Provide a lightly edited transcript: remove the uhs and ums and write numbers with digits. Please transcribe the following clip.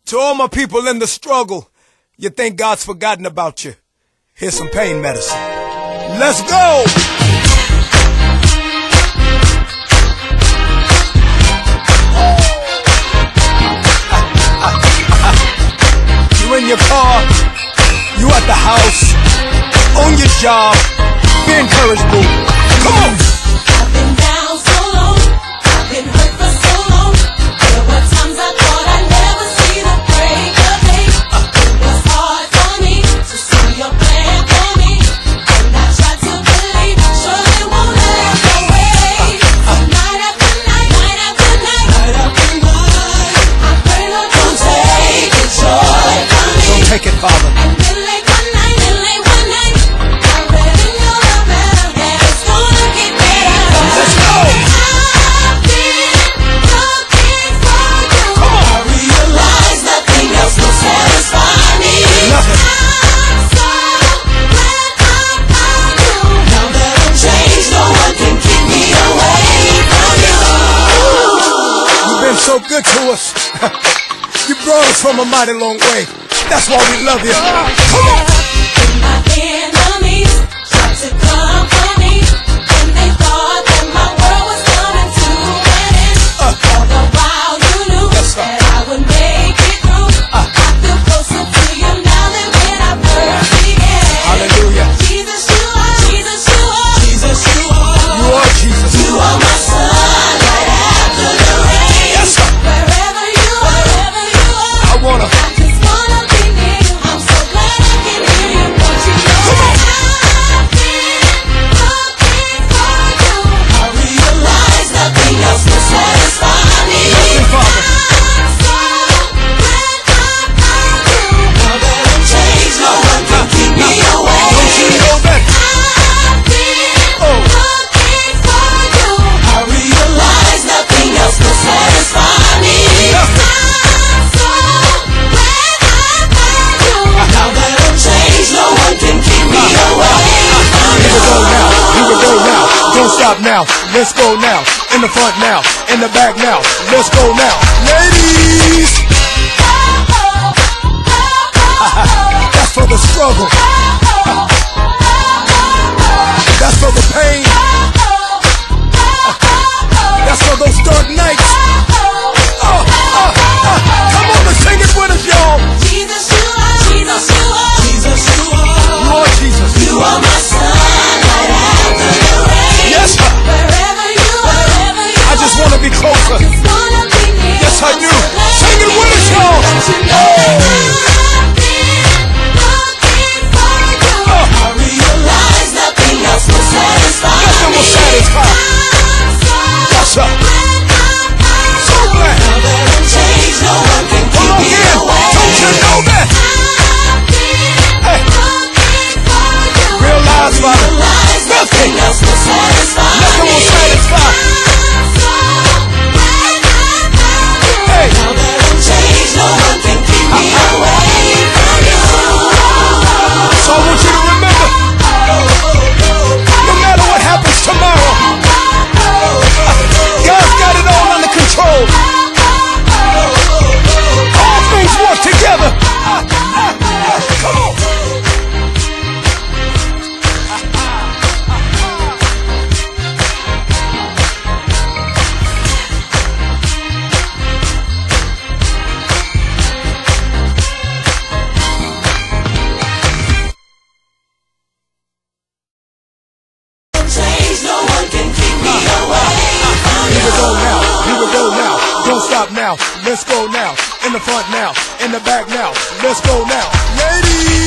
To all my people in the struggle, you think God's forgotten about you. Here's some pain medicine. Let's go! You in your car, you at the house, on your job, be encouraged, boo. Come on! I've been down so long, I've been hurt for so long. There were times I thought I'd never see the break of day. It was hard for me to see your plan for me, and I tried to believe, surely won't let go away. So night after night, night after night, night after night, I pray Lord don't take the joy from me. Don't take it, Father. And then late one night, I read in your love letter that it's gonna get better. Let's go! I've been looking for you. Come on. I realize nothing else will satisfy me. Nothing. I'm so glad I found you. Now that I'm changed, no one can keep me away from you. You've been so good to us. You brought us from a mighty long way. That's why we love you. Come on! My enemies tried to come for me, and they thought that my world was coming to an end. All the while you knew Yes, sir. that I would make it through. I feel closer to you now than when I first began. Hallelujah. Jesus, you are. Jesus, you are. Jesus, you are. You are Jesus. You are my sun right after the rain. Yes, sir. Wherever you are, wherever you are. I wanna. I just wanna be near you. I'm so glad I can hear you. Don't you know Come on. I've been looking for you. I realize nothing else will satisfy me. Nothing, Father. I'm so glad I found you. Now that I'm changed, no one can keep me away. Don't you know that? I've been looking for you. I realize nothing else will satisfy me. Nothing. I'm so glad I found you. Now that I'm changed, no one can keep me away from Here you. we go now. Here we go now. Don't stop now. Let's go now. In the front now. In the back now. Let's go now. Ladies! That's for the struggle. That's for the pain. That's for those dark nights. Come on and sing it with us, y'all. Jesus, you are. Jesus, you are. Jesus, you are. You are Jesus. You are my sun right after the rain. Yes, sir. Wherever you are, wherever you I just want to be closer. just wanna be near. Yes, I do. Sing it with us, y'all. I've been looking for you. I realize nothing else will satisfy Nothing will me. satisfy. I'm so Yes, sir. So glad. now that I'm changed, no one can Come keep on me in. away. Don't you know that? I've been Hey, looking for you. realize, Father, Realize nothing else will satisfy nothing will me. satisfy. I'm so glad I found you. Hey. Now that I'm changed, no one can keep me away from you. So I want you to remember, no matter what happens tomorrow, God's got it all under control. All things work together. Come on. Change, no one can keep me away from Here we you. go now. Here we go now. Don't stop now. Let's go now. In the front now. In the back now. Let's go now. Ladies!